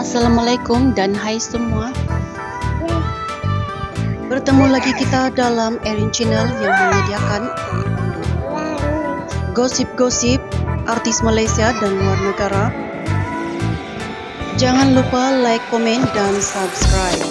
Assalamualaikum dan hai semua. Bertemu lagi kita dalam Erin Channel yang menyediakan gosip-gosip artis Malaysia dan luar negara. Jangan lupa like, komen dan subscribe.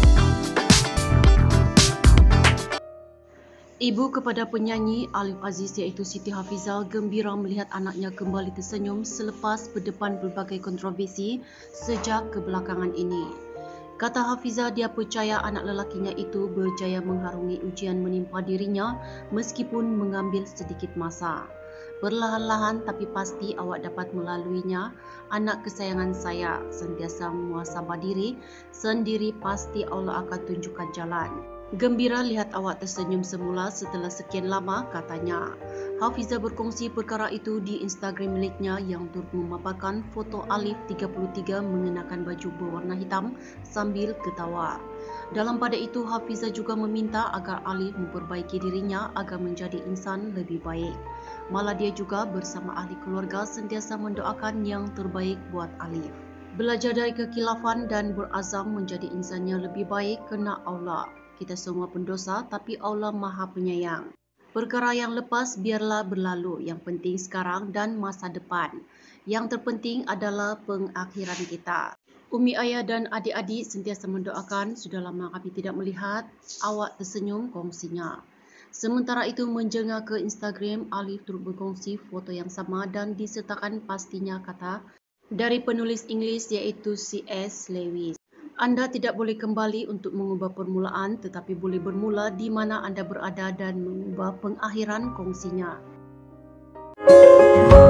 Ibu kepada penyanyi Alif Aziz iaitu Siti Hafizah gembira melihat anaknya kembali tersenyum selepas berdepan berbagai kontroversi sejak kebelakangan ini. Kata Hafizah, dia percaya anak lelakinya itu berjaya mengharungi ujian menimpa dirinya meskipun mengambil sedikit masa. Perlahan-lahan tapi pasti awak dapat melaluinya. Anak kesayangan saya, sentiasa muhasabah diri, sendiri pasti Allah akan tunjukkan jalan. Gembira lihat awak tersenyum semula setelah sekian lama, katanya. Hafizah berkongsi perkara itu di Instagram miliknya yang turut memaparkan foto Alif 33 mengenakan baju berwarna hitam sambil ketawa. Dalam pada itu, Hafizah juga meminta agar Alif memperbaiki dirinya agar menjadi insan lebih baik. Malah dia juga bersama ahli keluarga sentiasa mendoakan yang terbaik buat Alif. Belajar dari kekhilafan dan berazam menjadi insan yang lebih baik kerana Allah. Kita semua pendosa tapi Allah Maha Penyayang. Perkara yang lepas biarlah berlalu. Yang penting sekarang dan masa depan. Yang terpenting adalah pengakhiran kita. Umi ayah dan adik-adik sentiasa mendoakan. Sudah lama kami tidak melihat awak tersenyum, kongsinya. Sementara itu menjengah ke Instagram, Alif turut berkongsi foto yang sama dan disertakan pastinya kata dari penulis Inggeris iaitu C.S. Lewis. Anda tidak boleh kembali untuk mengubah permulaan tetapi boleh bermula di mana anda berada dan mengubah pengakhiran, kongsinya.